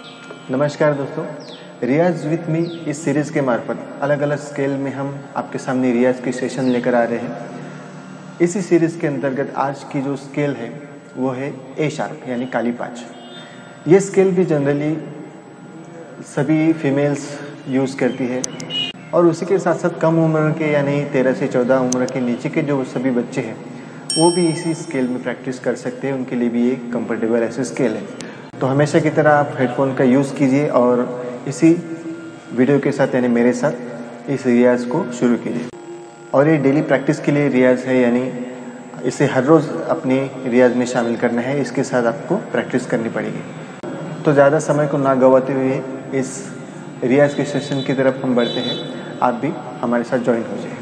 नमस्कार दोस्तों, रियाज with me इस सीरीज़ के मार्फत अलग अलग स्केल में हम आपके सामने रियाज की सेशन लेकर आ रहे हैं। इसी सीरीज़ के अंतर्गत आज की जो स्केल है वो है ए शार्प यानी काली पाँच। ये स्केल भी जनरली सभी फीमेल्स यूज़ करती है और उसी के साथ साथ कम उम्र के यानी 13 से 14 उम्र के नीचे के जो सभी बच्चे हैं वो भी इसी स्केल में प्रैक्टिस कर सकते हैं। उनके लिए भी एक कंफर्टेबल ऐसी स्केल है। तो हमेशा की तरह आप हेडफोन का यूज़ कीजिए और इसी वीडियो के साथ यानी मेरे साथ इस रियाज को शुरू कीजिए। और ये डेली प्रैक्टिस के लिए रियाज है, यानी इसे हर रोज़ अपनी रियाज में शामिल करना है। इसके साथ आपको प्रैक्टिस करनी पड़ेगी। तो ज़्यादा समय को ना गंवाते हुए इस रियाज के सेशन की तरफ हम बढ़ते हैं। आप भी हमारे साथ ज्वाइन हो जाइए।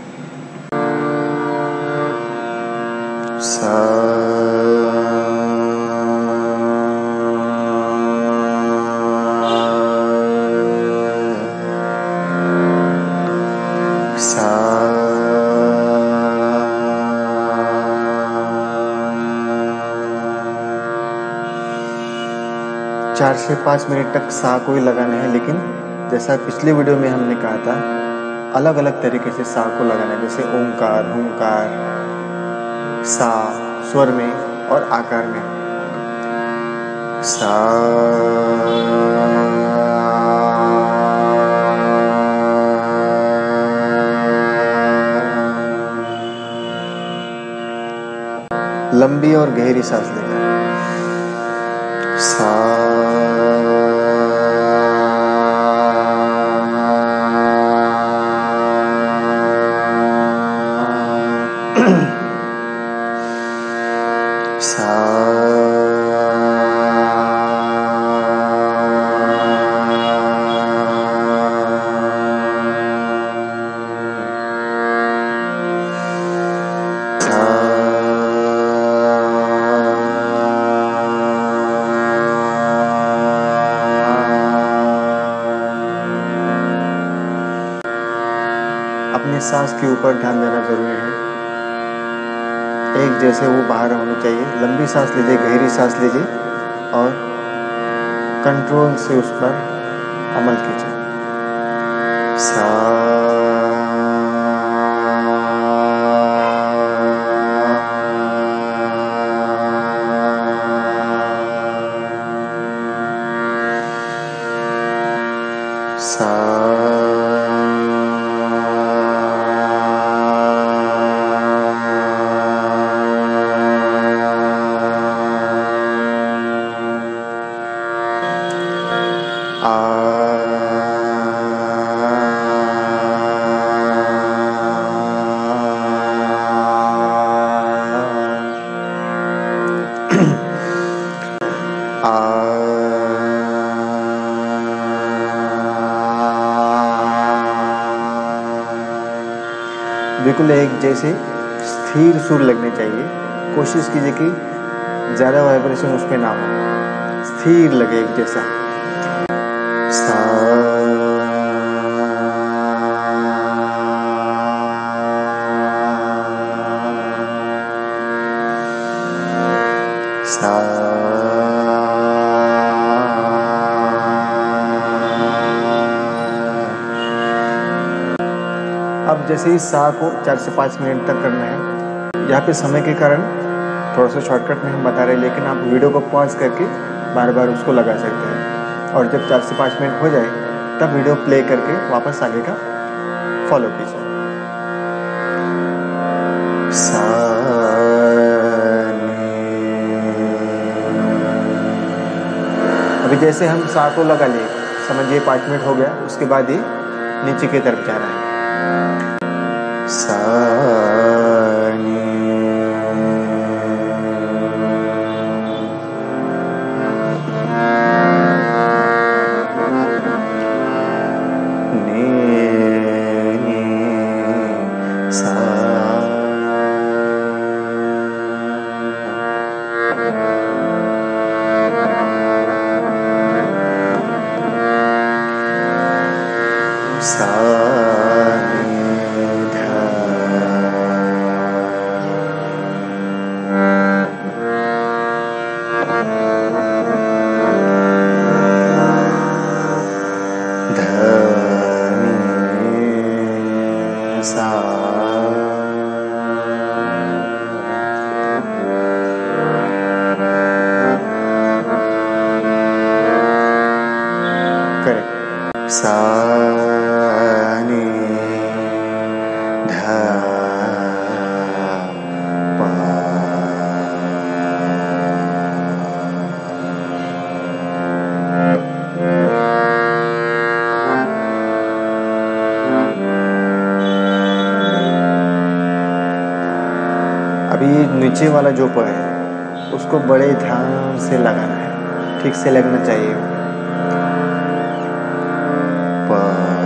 चार से 5 मिनट तक सा को ही लगाना है, लेकिन जैसा पिछले वीडियो में हमने कहा था अलग अलग तरीके से सा को लगाना है, जैसे ओंकार, हुंकार, सा स्वर में और आकार में। सा लंबी और गहरी सांस लेकर सा अपने सांस के ऊपर ध्यान देना जरूरी है। एक जैसे वो बाहर होनी चाहिए। लंबी सांस लीजिए, गहरी सांस लीजिए और कंट्रोल से उस पर अमल कीजिए। सा बिल्कुल एक जैसे स्थिर सुर लगने चाहिए। कोशिश कीजिए कि ज़्यादा वाइब्रेशन उस पर ना हो, स्थिर लगे एक जैसा। सा अब जैसे ही सा को 4 से 5 मिनट तक करना है। यहाँ पे समय के कारण थोड़ा सा शॉर्टकट में हम बता रहे हैं, लेकिन आप वीडियो को पॉज करके बार बार उसको लगा सकते हैं। और जब 4 से 5 मिनट हो जाए तब वीडियो प्ले करके वापस आगे का फॉलो कीजिए। सा अभी जैसे हम सा को लगा लिए, समझिए 5 मिनट हो गया। उसके बाद ये नीचे की तरफ जा रहा है। सा नीचे वाला जो प है उसको बड़े ध्यान से लगाना है, ठीक से लगना चाहिए। प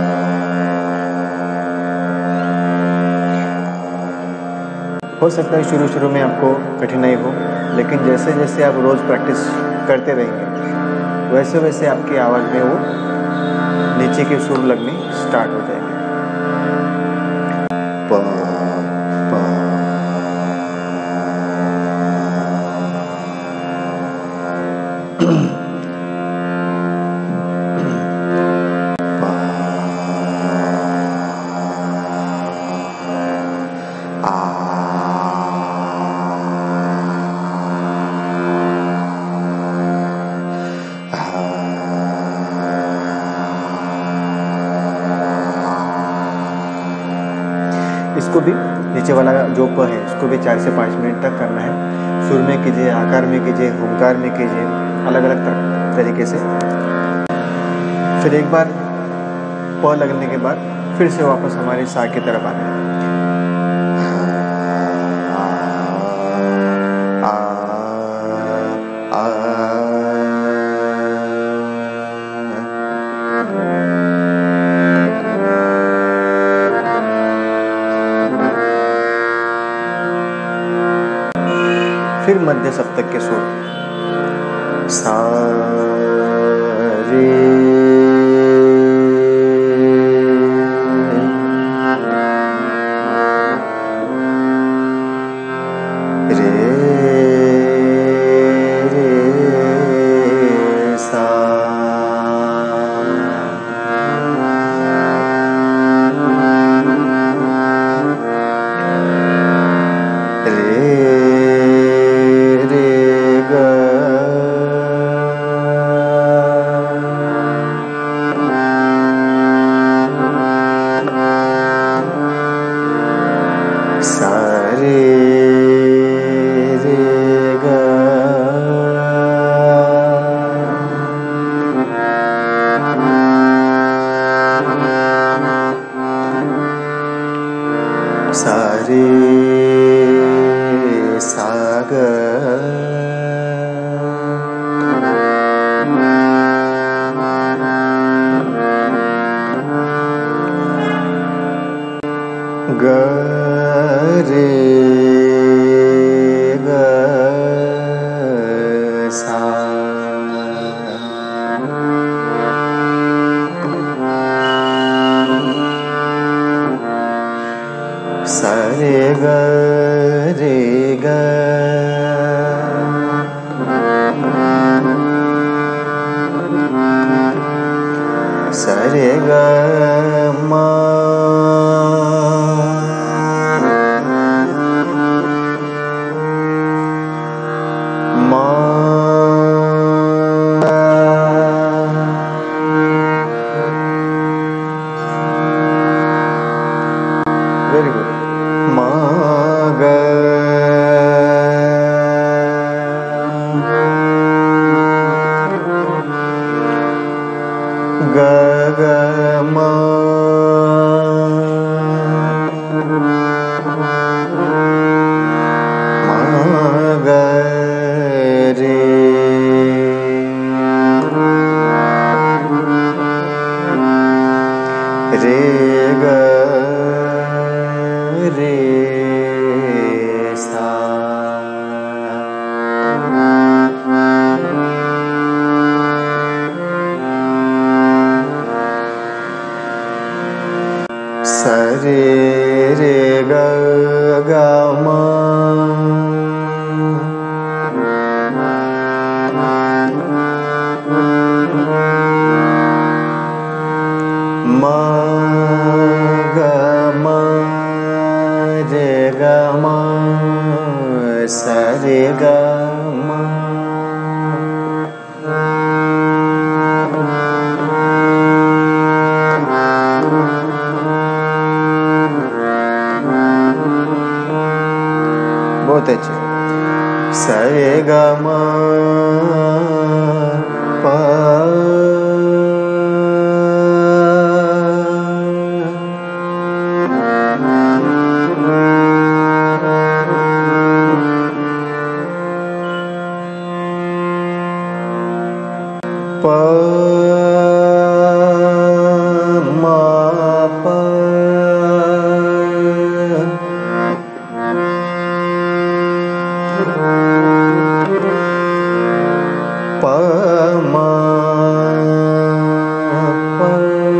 हो सकता है शुरू शुरू में आपको कठिनाई हो, लेकिन जैसे जैसे आप रोज प्रैक्टिस करते रहेंगे वैसे वैसे आपकी आवाज़ में वो नीचे के सुर लगने स्टार्ट हो जाएंगे। प प इसको भी नीचे वाला जो प है उसको भी 4 से 5 मिनट तक करना है। सुर में कीजिए, आकार में कीजिए, हुंकार में कीजिए, अलग अलग तरीके से। फिर एक बार प लगने के बाद फिर से वापस हमारे सा की तरफ आना है। फिर मध्य सप्तक के सुर सा रे सा सारे ग रे ग सा सा रे ग रे ग सा रे ग म वेरी गुड। मा ग ग ग म ग रे रे ग रे सा सा रे रे ग ग म म ग म रे ग म सा रे ग म बहुत अच्छे। सा रे ग म प प म प प म प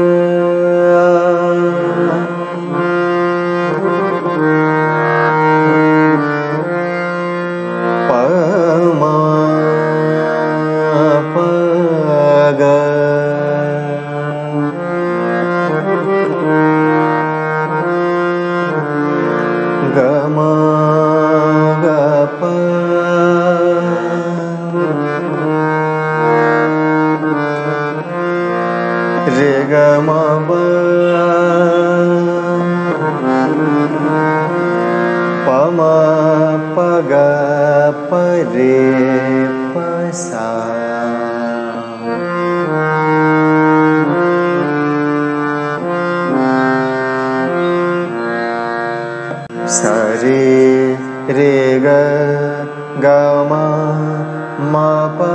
रे ग म प प म प ग प रे प सा सा रे ग ग म प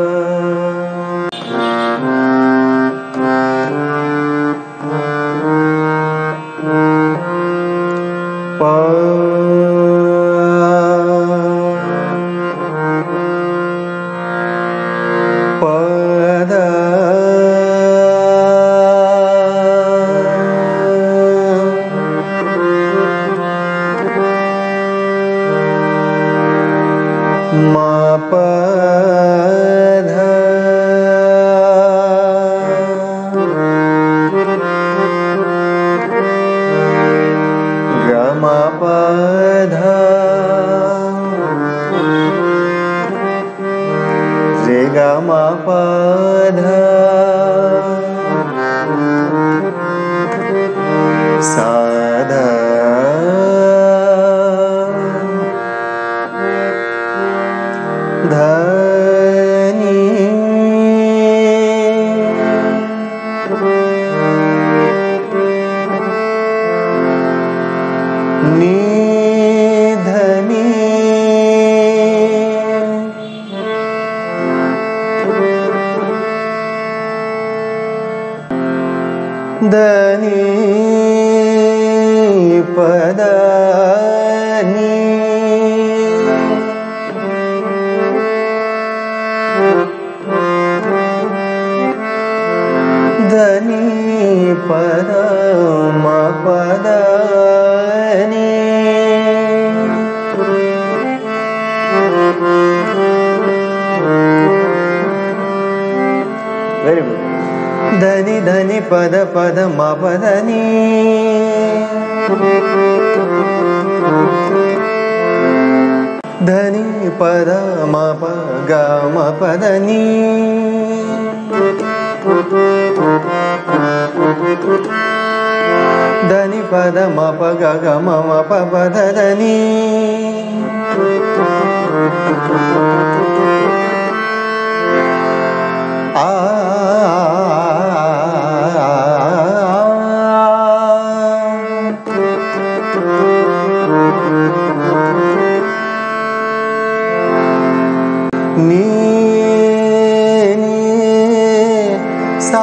ಧನಿ ಪದ ನೀ ಧನಿ ಪದ ಮ ಪದ ನೀ ವೆರಿ ಗುಡ್ ಧನಿ ಧನಿ ಪದ ಪದ ಮ ಪದ ನೀ ಧನಿ ಪದ ಮ ಪ ಗ ಮ ಪದ ನೀ ಧನಿ ಪದ ಮ ಪ ಗ ಗ ಮ ಮ ಪ ಪದ ಧನಿ ಆ ನೀ ಸಾ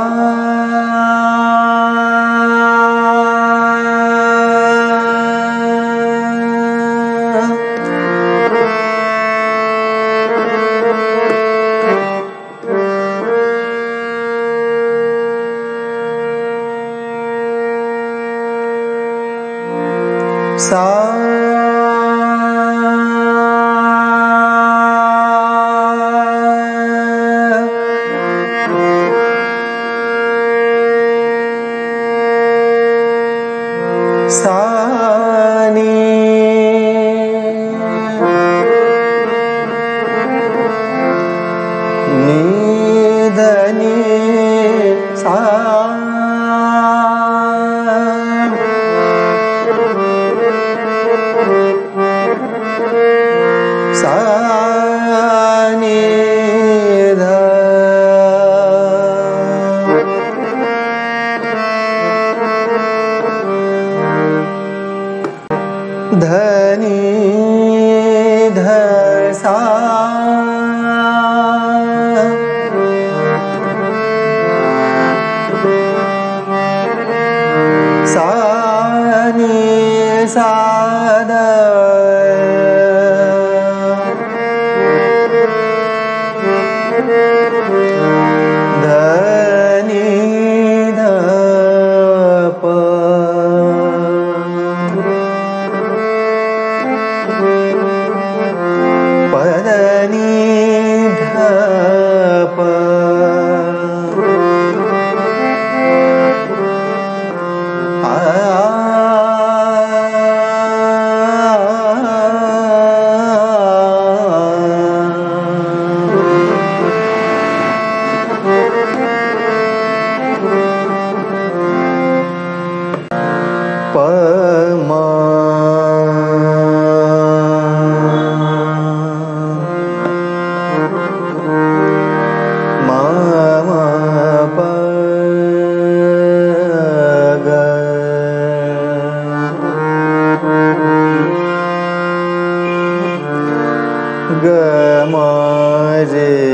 सा सानी नीधनी सा सानी धनी ध सा যে